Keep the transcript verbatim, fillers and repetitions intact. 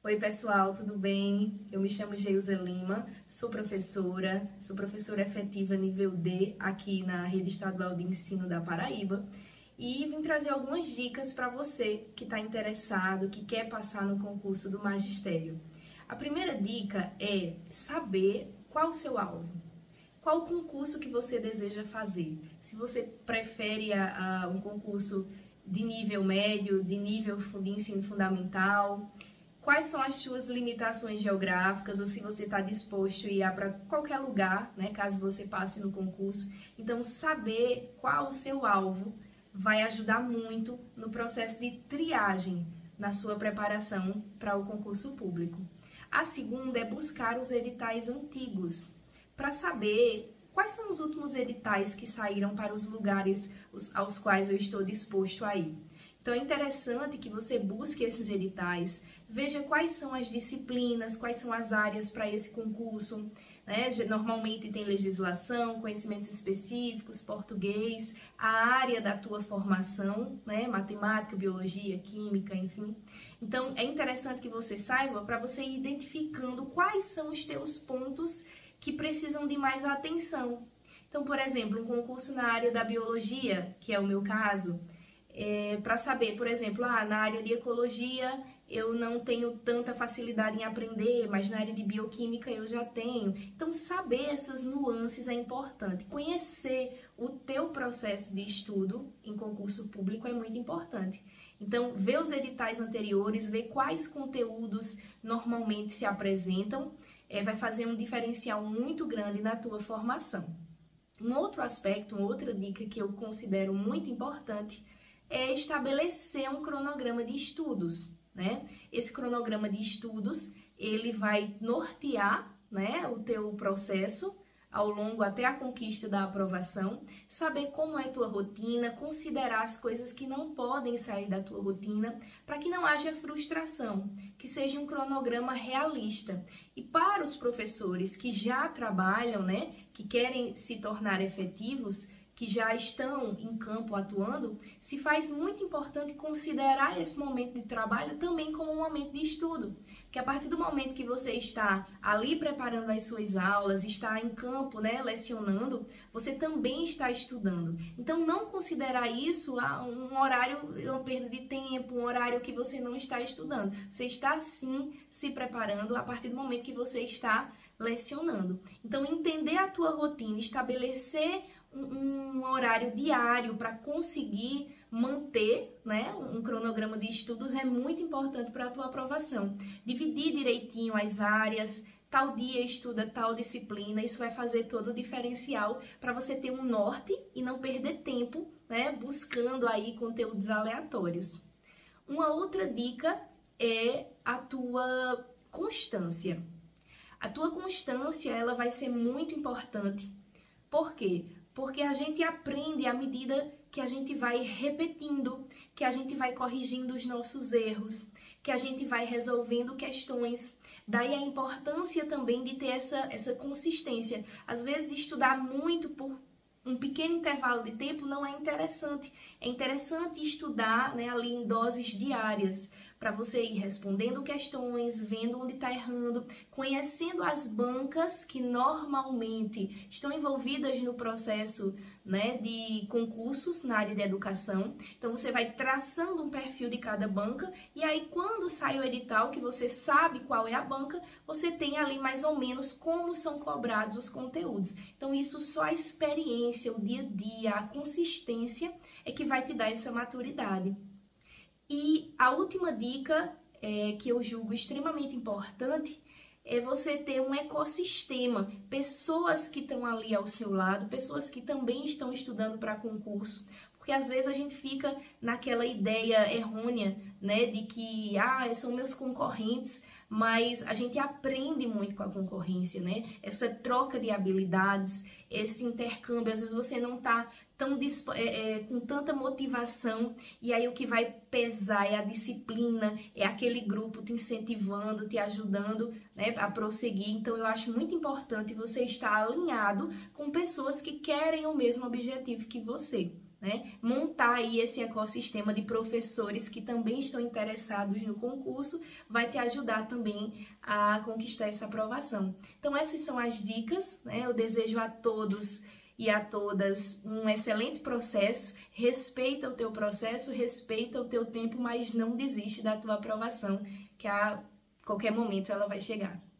Oi pessoal, tudo bem? Eu me chamo Geilza Lima, sou professora, sou professora efetiva nível D aqui na Rede Estadual de Ensino da Paraíba e vim trazer algumas dicas para você que está interessado, que quer passar no concurso do magistério. A primeira dica é saber qual o seu alvo, qual o concurso que você deseja fazer. Se você prefere a, a, um concurso de nível médio, de nível de ensino fundamental, quais são as suas limitações geográficas, ou se você está disposto a ir para qualquer lugar, né, caso você passe no concurso. Então, saber qual o seu alvo vai ajudar muito no processo de triagem na sua preparação para o concurso público. A segunda é buscar os editais antigos, para saber quais são os últimos editais que saíram para os lugares aos quais eu estou disposto a ir. Então é interessante que você busque esses editais, veja quais são as disciplinas, quais são as áreas para esse concurso, né? Normalmente tem legislação, conhecimentos específicos, português, a área da tua formação, né? Matemática, biologia, química, enfim. Então é interessante que você saiba para você ir identificando quais são os teus pontos que precisam de mais atenção. Então, por exemplo, um concurso na área da biologia, que é o meu caso, é, para saber, por exemplo, ah, na área de ecologia eu não tenho tanta facilidade em aprender, mas na área de bioquímica eu já tenho. Então, saber essas nuances é importante. Conhecer o teu processo de estudo em concurso público é muito importante. Então, ver os editais anteriores, ver quais conteúdos normalmente se apresentam, é, vai fazer um diferencial muito grande na tua formação. Um outro aspecto, uma outra dica que eu considero muito importante é estabelecer um cronograma de estudos, né? Esse cronograma de estudos, ele vai nortear, né, o teu processo ao longo até a conquista da aprovação, saber como é a tua rotina, considerar as coisas que não podem sair da tua rotina, para que não haja frustração, que seja um cronograma realista. E para os professores que já trabalham, né, que querem se tornar efetivos, que já estão em campo atuando, se faz muito importante considerar esse momento de trabalho também como um momento de estudo. Que a partir do momento que você está ali preparando as suas aulas, está em campo, né, lecionando, você também está estudando. Então, não considerar isso um horário, uma perda de tempo, um horário que você não está estudando. Você está, sim, se preparando a partir do momento que você está lecionando. Então, entender a tua rotina, estabelecer um horário diário para conseguir manter, né, um cronograma de estudos é muito importante para a tua aprovação. Dividir direitinho as áreas, tal dia estuda tal disciplina, isso vai fazer todo o diferencial para você ter um norte e não perder tempo, né, buscando aí conteúdos aleatórios. Uma outra dica é a tua constância. A tua constância, ela vai ser muito importante. Por quê? Porque a gente aprende à medida que a gente vai repetindo, que a gente vai corrigindo os nossos erros, que a gente vai resolvendo questões. Daí a importância também de ter essa, essa consistência. Às vezes estudar muito por um pequeno intervalo de tempo não é interessante. É interessante estudar, né, ali em doses diárias, para você ir respondendo questões, vendo onde está errando, conhecendo as bancas que normalmente estão envolvidas no processo, né, de concursos na área de educação. Então, você vai traçando um perfil de cada banca e aí, quando sai o edital, que você sabe qual é a banca, você tem ali mais ou menos como são cobrados os conteúdos. Então, isso só a experiência, o dia a dia, a consistência é que vai te dar essa maturidade. E a última dica é, que eu julgo extremamente importante é você ter um ecossistema, pessoas que estão ali ao seu lado, pessoas que também estão estudando para concurso, porque às vezes a gente fica naquela ideia errônea, né, de que ah, são meus concorrentes, mas a gente aprende muito com a concorrência, né? Essa troca de habilidades, esse intercâmbio, às vezes você não está tão é, é, com tanta motivação e aí o que vai pesar é a disciplina, é aquele grupo te incentivando, te ajudando, né, a prosseguir. Então eu acho muito importante você estar alinhado com pessoas que querem o mesmo objetivo que você. né? Montar aí esse ecossistema de professores que também estão interessados no concurso vai te ajudar também a conquistar essa aprovação. Então essas são as dicas, né? Eu desejo a todos e a todas um excelente processo, respeita o teu processo, respeita o teu tempo, mas não desiste da tua aprovação, que a qualquer momento ela vai chegar.